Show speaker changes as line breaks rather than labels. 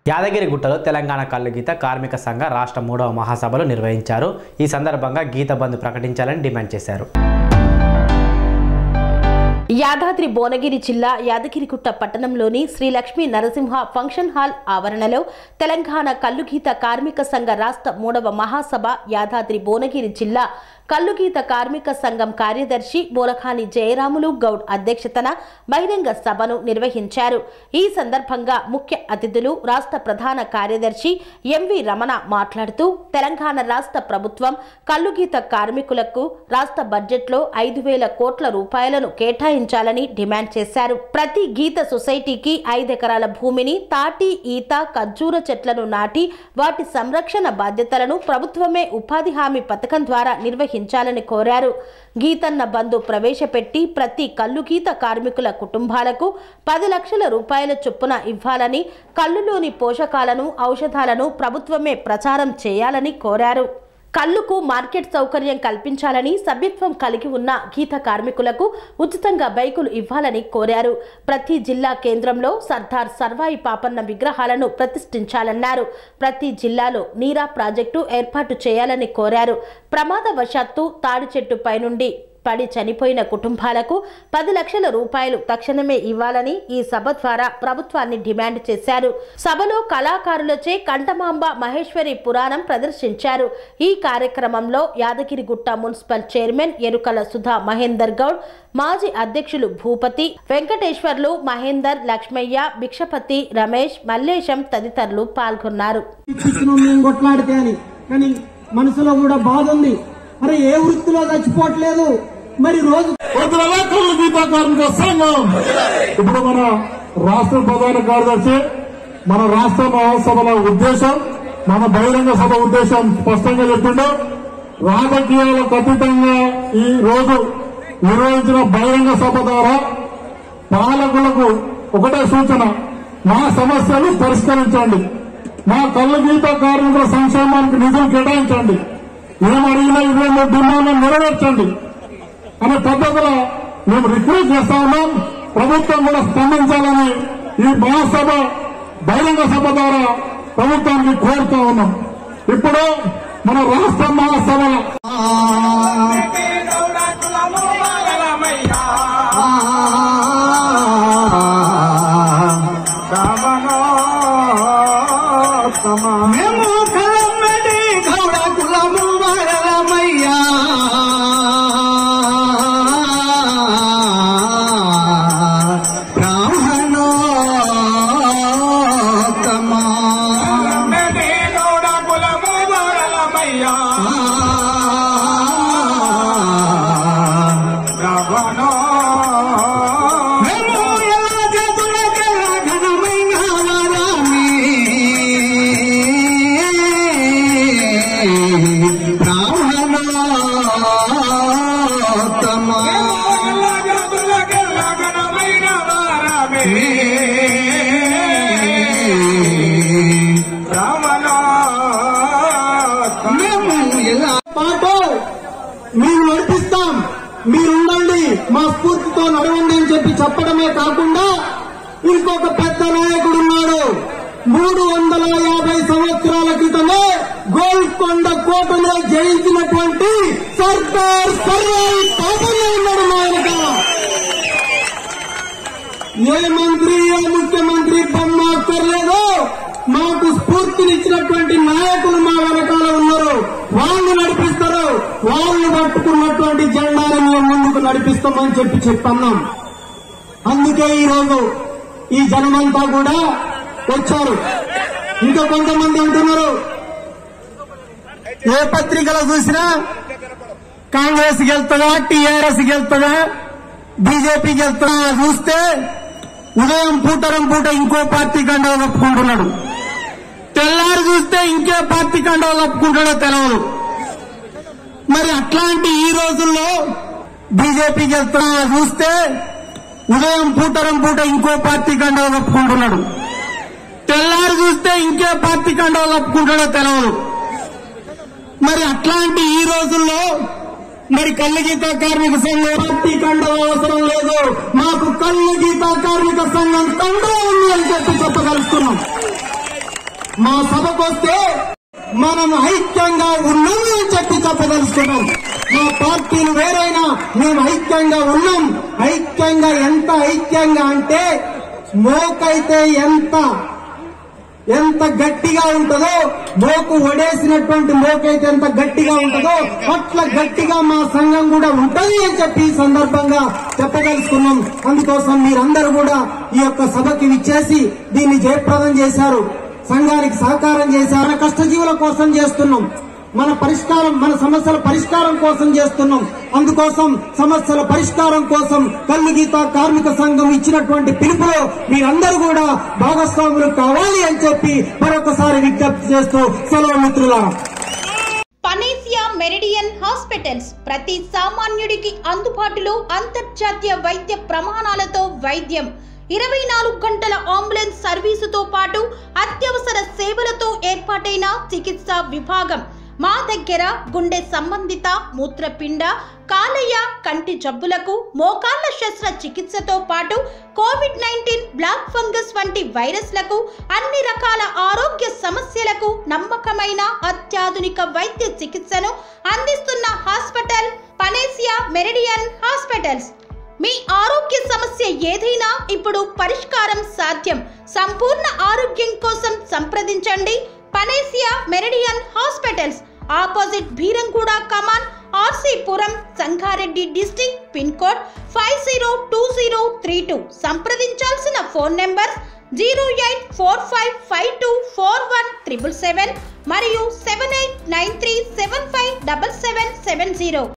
యాదగిరిగుట్టలో తెలంగాణ కల్లుగీత కార్మిక సంఘ రాష్ట్ర 3వ మహాసభలు నిర్వహించారు. ఈ సందర్భంగా గీత బంద్ ప్రకటించాలని డిమాండ్ చేశారు.
యాదాద్రి భువనగిరి జిల్లా యాదగిరిగుట్ట పట్టణంలోని శ్రీ లక్ష్మీ నరసింహ ఫంక్షన్ హాల్ ఆవరణలో తెలంగాణ కల్లుగీత కార్మిక సంఘ రాష్ట్ర 3వ మహాసభ యాదాద్రి భువనగిరి జిల్లా కల్లుగీత కార్మిక సంఘం కార్యదర్శి బోలఖాని జయరాములు గౌడ్ అధ్యక్షతన బహిరంగ సభను నిర్వహించారు. ఈ సందర్భంగా ముఖ్య అతిథులు రాష్ట్ర ప్రధాన కార్యదర్శి ఎంవి రమణ మాట్లాడుతూ తెలంగాణ రాష్ట్ర ప్రభుత్వం కల్లుగీత కార్మికులకు రాష్ట్ర బడ్జెట్లో 5,000 కోట్ల రూపాయలను కేటాయించాలని డిమాండ్ చేశారు. ప్రతి గీత సొసైటీకి 5 ఎకరాల భూమిని తాటి, ఈత, ఖర్జూర చెట్లను నాటి వాటి సంరక్షణ బాధ్యతలను ప్రభుత్వమే ఉపాధి హామీ పథకం ద్వారా నిర్వహించాలని కోరారు. గీతన్న బంధు ప్రవేశపెట్టి ప్రతి కల్లుగీత కార్మికుల కుటుంబాలకు 10 లక్షల రూపాయల చొప్పున ఇవ్వాలని, కల్లులోని పోషకాలను, ఔషధాలను ప్రభుత్వమే ప్రచారం చేయాలని కోరారు. కల్లుకు మార్కెట్ సౌకర్యం కల్పించాలని, సభ్యత్వం కలిగి ఉన్న గీత కార్మికులకు ఉచితంగా బైకులు ఇవ్వాలని కోరారు. ప్రతి జిల్లా కేంద్రంలో సర్దార్ సర్వాయి పాపన్న విగ్రహాలను ప్రతిష్ఠించాలన్నారు. ప్రతి జిల్లాలో నీరా ప్రాజెక్టు ఏర్పాటు చేయాలని కోరారు. ప్రమాదవశాత్తు తాడి చెట్టుపై నుండి పడి చనిపోయిన కుటుంబాలకు 10 లక్షల రూపాయలు తక్షణమే ఇవ్వాలని ఈ సభ ద్వారా ప్రభుత్వాన్ని డిమాండ్ చేశారు. సభలో కళాకారులచే కంఠమాంబ మహేశ్వరి పురాణం ప్రదర్శించారు. ఈ కార్యక్రమంలో యాదగిరిగుట్ట మున్సిపల్ చైర్మన్ ఎరుకల సుధా మహేందర్ గౌడ్, మాజీ అధ్యక్షులు భూపతి, వెంకటేశ్వర్లు, మహేందర్, లక్ష్మయ్య, భిక్షపతి, రమేష్, మల్లేశం తదితరులు పాల్గొన్నారు.
మనసులో కూడా బాధ ఉంది. మరి ఏ వృత్తిలో చచ్చిపోవట్లేదు. మరి రోజు
కల్లుగీత కార్మిక సంఘం ఇప్పుడు మన రాష్ట్ర ప్రధాన కార్యదర్శి మన రాష్ట్ర మహాసభల ఉద్దేశం, మన బహిరంగ సభ ఉద్దేశం స్పష్టంగా చెప్పిండు. రాజకీయాలకు అతీతంగా ఈ రోజు నిర్వహించిన బహిరంగ సభ ద్వారా పాలకులకు ఒకటే సూచన, మా సమస్యలు పరిష్కరించండి, మా కల్లుగీత కార్మికుల సంక్షేమానికి నిధులు కేటాయించండి, ఏమడిగినా 23 డిమాండ్లను నెరవేర్చండి అనే పద్ధతిలో మేము రిక్వెస్ట్ చేస్తా ఉన్నాం. ప్రభుత్వం కూడా స్పందించాలని ఈ మహాసభ బహిరంగ సభ ద్వారా ప్రభుత్వానికి కోరుతా ఉన్నాం. ఇప్పుడు మన రాష్ట్ర మహాసభల మేము నడిపిస్తాం, మీరుండండి, మా స్ఫూర్తితో నడవండి అని చెప్పడమే కాకుండా ఇంకొక పెద్ద నాయకుడు ఉన్నాడు. 350 సంవత్సరాల క్రితమే గోల్కొండ కోటలో జయించినటువంటి సర్దార్ సర్వాయి పాపన్న ఉన్నాడు. మా వెనక ఏ మంత్రి, ఏ ముఖ్యమంత్రి బొమ్మ అక్కర్లేదు. మాకు స్ఫూర్తినిచ్చినటువంటి నాయకులు మా వెనకాల ఉన్నారు. వాళ్ళు నడిపిస్తారు. వాళ్ళు పట్టుకున్నటువంటి జెండాను మేము ముందుకు నడిపిస్తామని చెప్తున్నాం. అందుకే ఈరోజు ఈ జనమంతా కూడా వచ్చారు. ఇంకా కొంతమంది అంటున్నారు, ఏ పత్రికలో చూసినా కాంగ్రెస్ గెలుతుందా, టీఆర్ఎస్ గెలుతుందా, బీజేపీకి వెళ్తున్నా చూస్తే ఉదయం పూటరం పూట ఇంకో పార్టీ కండవ కప్పుకుంటున్నాడు, తెల్లారు చూస్తే ఇంకే పార్టీ కండవ కప్పుకుంటాడో తెలియదు. మరి అట్లాంటి ఈ రోజుల్లో బీజేపీకి వెళ్తున్నా చూస్తే ఉదయం పూటరం పూట ఇంకో పార్టీ కండవ కప్పుకుంటున్నాడు, తెల్లారు చూస్తే ఇంకే పార్టీ కండవ కప్పుకుంటాడో తెలియదు. మరి అట్లాంటి ఈ రోజుల్లో మరి కల్లుగీత కార్మిక సంఘం పార్టీ కండవ అవసరం లేదు. మాకు కల్లుగీత కార్మిక సంఘం కండవ ఉంది అని చెప్పగలుగుతున్నాం.
మా సభకు వస్తే మనం ఐక్యంగా ఉన్నాము అని చెప్పదలుచుకున్నాం. మా పార్టీలు వేరైనా మేము ఐక్యంగా ఉన్నాం. ఐక్యంగా ఎంత ఐక్యంగా అంటే మోకైతే ఎంత గట్టిగా ఉంటుందో, మోకు ఒడేసినటువంటి మోకైతే ఎంత గట్టిగా ఉంటుందో అట్లా గట్టిగా మా సంఘం కూడా ఉంటది అని చెప్పి ఈ సందర్భంగా చెప్పదలుచుకున్నాం. అందుకోసం మీరందరూ కూడా ఈ యొక్క సభకి విచ్చేసి దీన్ని జయప్రదం చేశారు, సంఘానికి సహకారం చేశారు. కష్టజీవుల కోసం చేస్తున్నాం, మన సమస్యల పరిష్కారం కోసం చేస్తున్నాం. అందుకోసం సమస్యల పరిష్కారం కోసం కల్లుగీత కార్మిక సంఘం ఇచ్చినటువంటి పిలుపులో మీరందరూ కూడా భాగస్వాములు కావాలి అని చెప్పి మరొకసారి విజ్ఞప్తి చేస్తూ సెలవు మిత్రులారా.
పనేసియా మెరిడియన్ హాస్పిటల్స్ ప్రతి సామాన్యుడికి అందుబాటులో అంతర్జాతీయ వైద్య ప్రమాణాలతో వైద్యం, 24 గంటల అంబులెన్స్ సర్వీసుతో పాటు అత్యవసర సేవలతో ఏర్పాటైన చికిత్సా విభాగం. మా దగ్గర గుండె సంబంధిత, మూత్రపిండ, కాలేయ, కంటి జబ్బులకు, మోకాళ్ల శస్త్ర చికిత్సతో పాటు కోవిడ్-19, బ్లాక్ ఫంగస్ వంటి వైరస్లకు, అన్ని రకాల ఆరోగ్య సమస్యలకు నమ్మకమైన అత్యాధునిక వైద్య చికిత్సను అందిస్తున్న హాస్పిటల్ పనేసియా మెరిడియన్ హాస్పిటల్స్. మీ ఆరోగ్య సమస్య ఏదైనా ఇప్పుడు పరిష్కారం సాధ్యం. సంపూర్ణ ఆరోగ్యం కోసం సంప్రదించండి Panacea Meridian hospitals. Opposite Bheeramguda Kaman, RC Puram, Sangareddy district. Pin code 502032. సంప్రదించాల్సిన ఫోన్ నెంబర్ 0845524177 మరియు 7893757770.